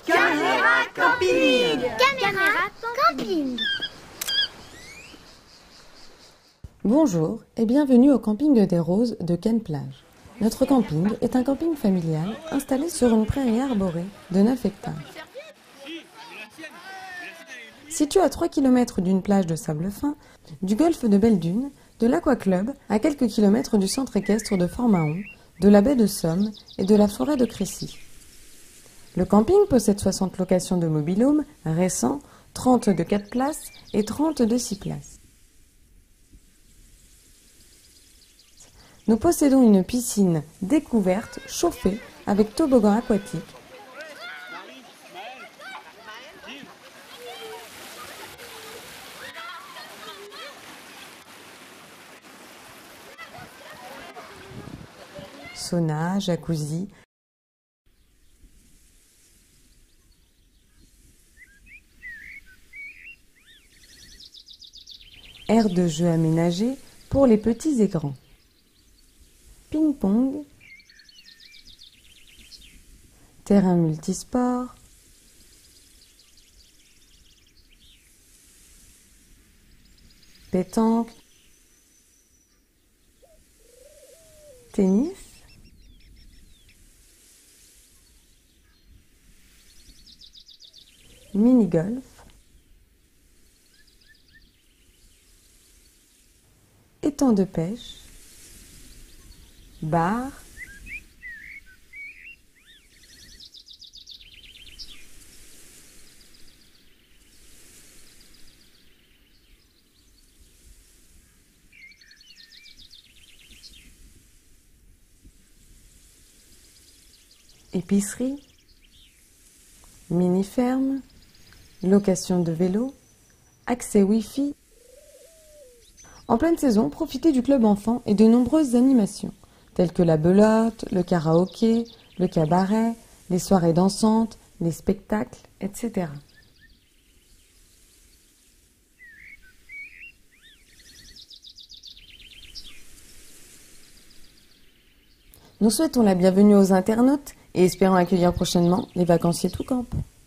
Caméra camping. Caméra camping. Bonjour et bienvenue au camping des Roses de Cannes-Plage. Notre camping est un camping familial installé sur une prairie arborée de 9 hectares. Situé à 3 km d'une plage de sable fin, du golfe de Belle-Dune, de l'Aquaclub, à quelques kilomètres du centre équestre de Fort-Mahon, de la baie de Somme et de la forêt de Crécy. Le camping possède 60 locations de mobil-home récents, 30 de 4 places et 30 de 6 places. Nous possédons une piscine découverte, chauffée, avec toboggan aquatique, sauna, jacuzzi, aire de jeu aménagée pour les petits et grands, ping-pong, terrain multisport, pétanque, tennis, mini-golf, étang de pêche, bar, épicerie, mini-ferme, location de vélo, accès Wi-Fi. En pleine saison, profitez du club enfant et de nombreuses animations, telles que la belote, le karaoké, le cabaret, les soirées dansantes, les spectacles, etc. Nous souhaitons la bienvenue aux internautes et espérons accueillir prochainement les vacanciers tout camp.